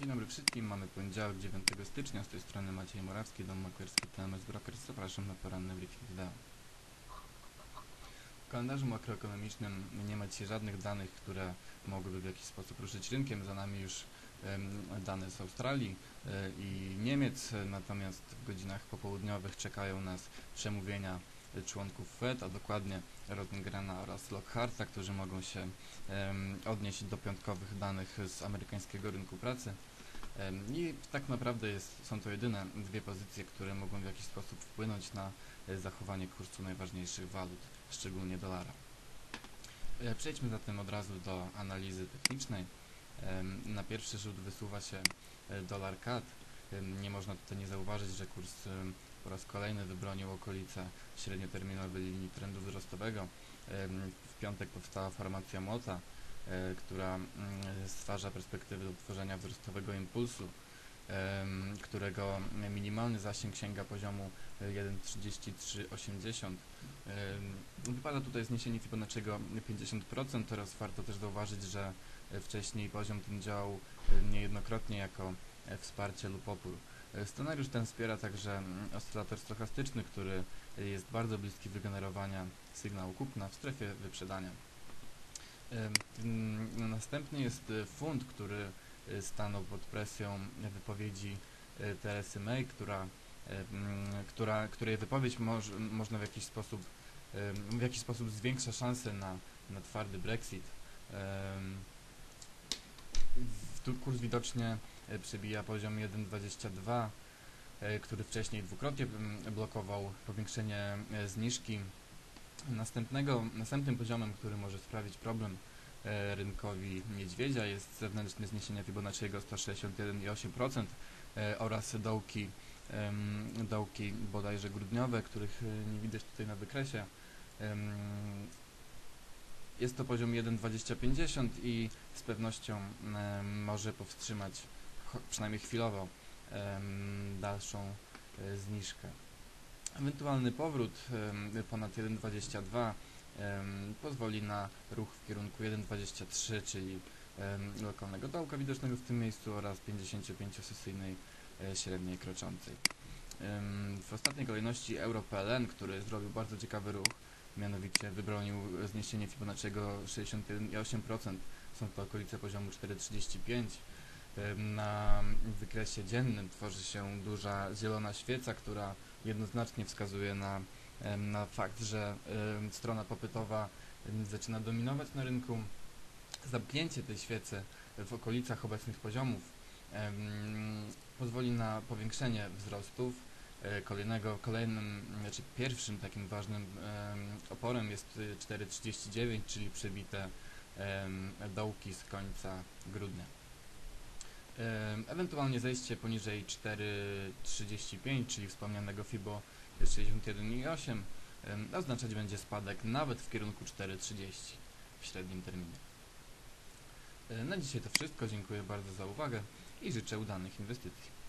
Dzień dobry wszystkim, mamy poniedziałek 9 stycznia, z tej strony Maciej Morawski, dom maklerski TMS Brokers. Zapraszam na poranny briefing wideo. W kalendarzu makroekonomicznym nie ma dzisiaj żadnych danych, które mogłyby w jakiś sposób ruszyć rynkiem. Za nami już dane z Australii i Niemiec, natomiast w godzinach popołudniowych czekają nas przemówienia członków Fed, a dokładnie Rosengrena oraz Lockharta, którzy mogą się odnieść do piątkowych danych z amerykańskiego rynku pracy. I tak naprawdę są to jedyne dwie pozycje, które mogą w jakiś sposób wpłynąć na zachowanie kursu najważniejszych walut, szczególnie dolara. Przejdźmy zatem od razu do analizy technicznej. Na pierwszy rzut wysuwa się dolar CAD. Nie można tutaj nie zauważyć, że kurs po raz kolejny wybronił okolice średnioterminowej linii trendu wzrostowego. W piątek powstała formacja Mota, która stwarza perspektywy do tworzenia wzrostowego impulsu, którego minimalny zasięg sięga poziomu 1,3380. Wypada tutaj zniesienie Fibonacciego 50% oraz warto też zauważyć, że wcześniej poziom ten działał niejednokrotnie jako wsparcie lub opór. Scenariusz ten wspiera także oscylator stochastyczny, który jest bardzo bliski wygenerowania sygnału kupna w strefie wyprzedania. Następny jest funt, który stanął pod presją wypowiedzi Teresy May, której wypowiedź można w jakiś sposób zwiększa szanse na twardy Brexit. Tu kurs widocznie przebija poziom 1,22, który wcześniej dwukrotnie blokował powiększenie zniżki. Następnym poziomem, który może sprawić problem rynkowi niedźwiedzia, jest zewnętrzne zniesienie Fibonacciego 161,8% oraz dołki bodajże grudniowe, których nie widać tutaj na wykresie. Jest to poziom 1,2050 i z pewnością może powstrzymać przynajmniej chwilowo dalszą zniżkę. Ewentualny powrót ponad 1,22 pozwoli na ruch w kierunku 1,23, czyli lokalnego dołka widocznego w tym miejscu oraz 55-sesyjnej średniej kroczącej. W ostatniej kolejności Euro-PLN, który zrobił bardzo ciekawy ruch, mianowicie wybronił zniesienie Fibonacciego 61,8%, są to okolice poziomu 4,35. Na wykresie dziennym tworzy się duża zielona świeca, która jednoznacznie wskazuje na fakt, że strona popytowa zaczyna dominować na rynku. Zamknięcie tej świecy w okolicach obecnych poziomów pozwoli na powiększenie wzrostów. Pierwszym takim ważnym oporem jest 4,39, czyli przebite dołki z końca grudnia. Ewentualnie zejście poniżej 4,35, czyli wspomnianego FIBO 61,8, oznaczać będzie spadek nawet w kierunku 4,30 w średnim terminie. Na dzisiaj to wszystko, dziękuję bardzo za uwagę i życzę udanych inwestycji.